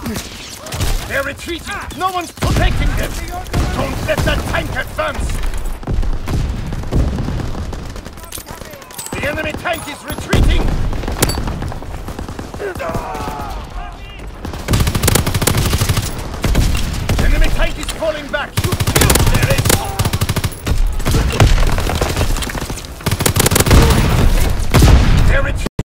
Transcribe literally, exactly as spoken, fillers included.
They're retreating! No one's protecting them! Don't let that tank advance! The enemy tank is retreating!